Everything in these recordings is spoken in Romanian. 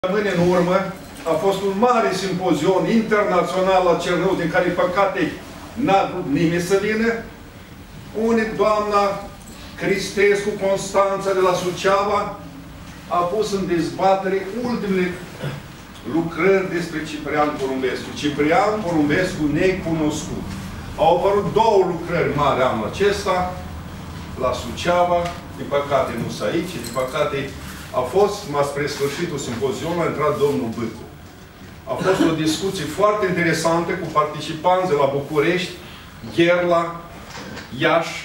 Săptămâni în urmă a fost un mare simpozion internațional la Cernăuț, în care, păcate, n-a vrut nimeni să vină. Unii, doamna Cristescu Constanța de la Suceava, a pus în dezbatere ultimele lucrări despre Ciprian Porumbescu. Ciprian Porumbescu necunoscut. Au apărut două lucrări mari anul acesta, la Suceava, din păcate nu sunt aici, din păcate a fost, spre sfârșitul simpozionului, a intrat domnul Bâcu. A fost o discuție foarte interesantă cu participanți de la București, Gherla, Iași,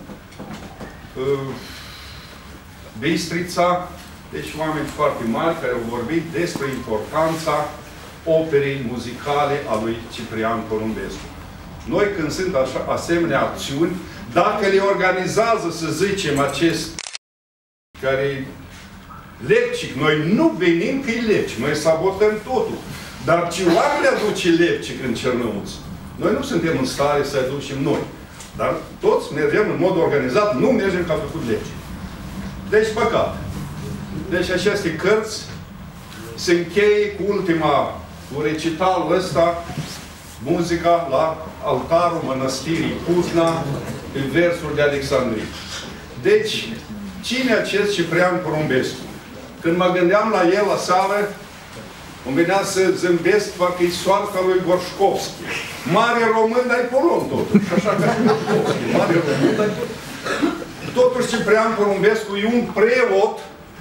Bistrița, deci oameni foarte mari care au vorbit despre importanța operei muzicale a lui Ciprian Porumbescu. Noi, când sunt asemenea acțiuni, dacă le organizează, să zicem, acest care lepcic, noi nu venim că e lepcic, noi sabotăm totul. Dar ce oameni aduce lepcic în Cernăuț? Noi nu suntem în stare să aducem noi. Dar toți mergem în mod organizat, nu mergem ca făcut lepcic. Deci, păcat. Deci aceste cărți se încheie cu ultima, cu recitalul ăsta, muzica la altarul mănăstirii Putna, în versuri de Alexandrie. Deci, cine e acest Ciprian Porumbescu? Când mă gândeam la el la seară, îmi venea să zâmbesc, parcă e soarta lui Gorșkovski. Mare român, dar e polon totuși. Așa ca Gorșkovski. Mare român, dar totuși Ciprian Porumbescu e un preot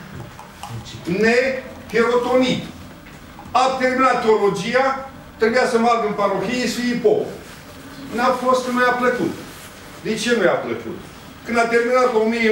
neherotonit. A terminat teologia, trebuia să meargă în parohie să fie pop. N-a fost că nu i-a plăcut. De ce nu i-a plăcut? Când a terminat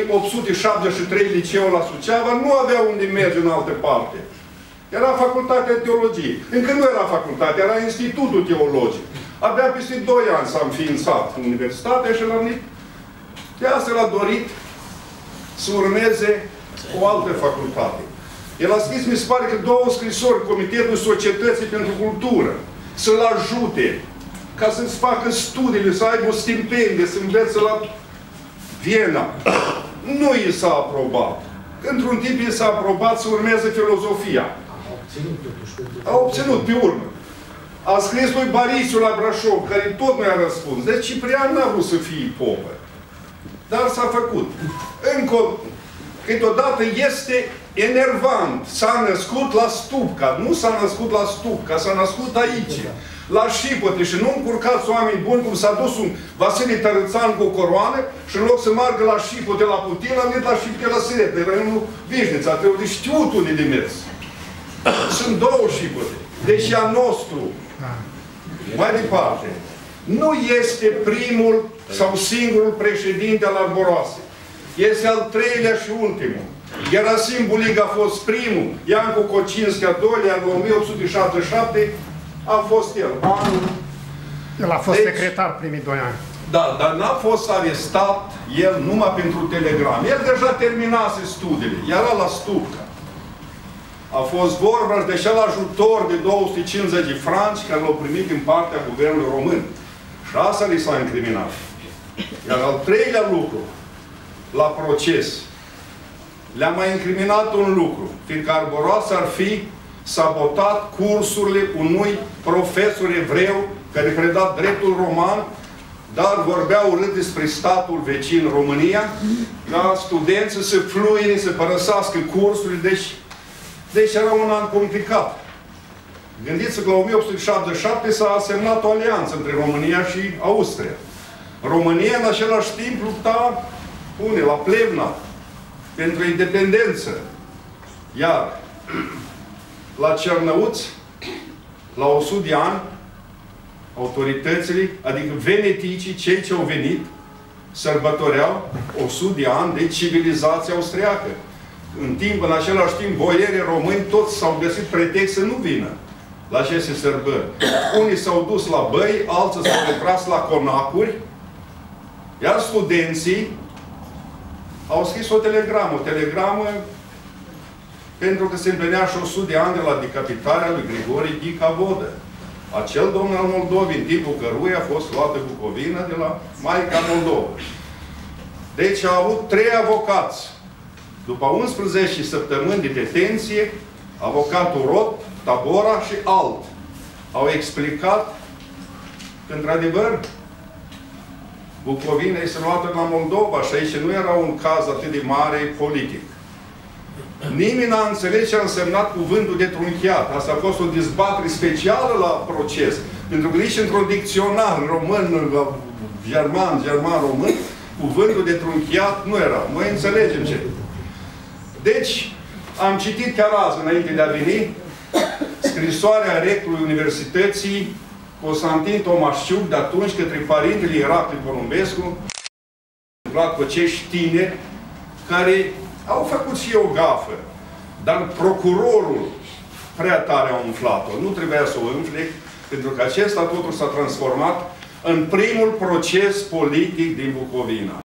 1873 liceul la Suceava, nu avea unde merge în altă parte. Era facultatea de teologie. Încă nu era facultate, era Institutul Teologic. Abia peste 2 ani s-a înființat universitatea și l-a venit. De asta l-a dorit să urmeze o altă facultate. El a scris, mi se pare că 2 scrisori, Comitetul Societății pentru Cultură, să-l ajute ca să-ți facă studiile, să aibă o stipendie, să învețe la Viena. Nu i s-a aprobat. Într-un timp i s-a aprobat să urmeze filozofia. A obținut pe urmă. A scris lui Barisiu la Brașov, care tot nu i-a răspuns. Deci Ciprian n-a vrut să fie popă. Dar s-a făcut. Încă câteodată este enervant. S-a născut la Stupca. Nu s-a născut la Stupca, s-a născut aici. La Șipote. Și nu încurcați oameni buni, cum s-a dus un Vasile Tărățan cu o coroană și în loc să meargă la Șipote, la Putin, a venit la Șipote, la Siret. Era unul Vișnița. Trebuie de știut unde de mers. Sunt 2 Șipote. Deci a nostru. Mai departe. Nu este primul sau singurul președinte al Arboroasei. Este al 3-lea și ultimul. Gerasim Bulig a fost primul. Iancu Cocinski a 2-lea, în 1877, a fost el. El a fost secretar primii 2 ani. Da, dar n-a fost arestat el numai pentru telegram. El deja terminase studiile. Era la Stupca. A fost vorba de acel ajutor de 250 de franci care l-au primit din partea guvernului român. Și asta li s-a incriminat. Iar al 3-lea lucru, la proces, le-a mai incriminat un lucru. Fiindcă Arboroasa ar fi sabotat cursurile unui profesor evreu care preda dreptul roman, dar vorbea urât despre statul vecin România, ca studenți să se fluire, să părăsească cursurile, deci era un an complicat. Gândiți-vă că la 1877 s-a semnat o alianță între România și Austria. România, în același timp, lupta la Plevna pentru independență. Iar la Cernăuț, la 100 de ani, autoritățile, adică veneticii, cei ce au venit, sărbătoreau 100 de ani de civilizație austriacă. În același timp, boierii români toți s-au găsit pretext să nu vină la aceste sărbări. Unii s-au dus la băi, alții s-au retras la conacuri, iar studenții au scris o telegramă pentru că se împlinea și 100 de ani de la decapitarea lui Grigore Ghica Vodă. Acel domn al Moldovei, în timpul căruia a fost luată Bucovina de la Maica Moldova. Deci a avut 3 avocați. După 11 săptămâni de detenție, Avocatul Rot, Tabora și alt au explicat că, într-adevăr, Bucovina este luată la Moldova și aici nu era un caz atât de mare politic. Nimeni n-a înțeles ce a însemnat cuvântul de trunchiat. Asta a fost o dezbatere specială la proces. Pentru că nici într-un dicționar român, german-român, cuvântul de trunchiat nu era. Noi înțelegem ce. Deci, am citit chiar azi, înainte de a veni, scrisoarea rectorului Universității Constantin Tomașciuc, de atunci către părintele Ieracli Porumbescu, întâmplat cu acești tineri care au făcut și o gafă, dar procurorul prea tare a umflat-o. Nu trebuia să o umfle, pentru că acesta totul s-a transformat în primul proces politic din Bucovina.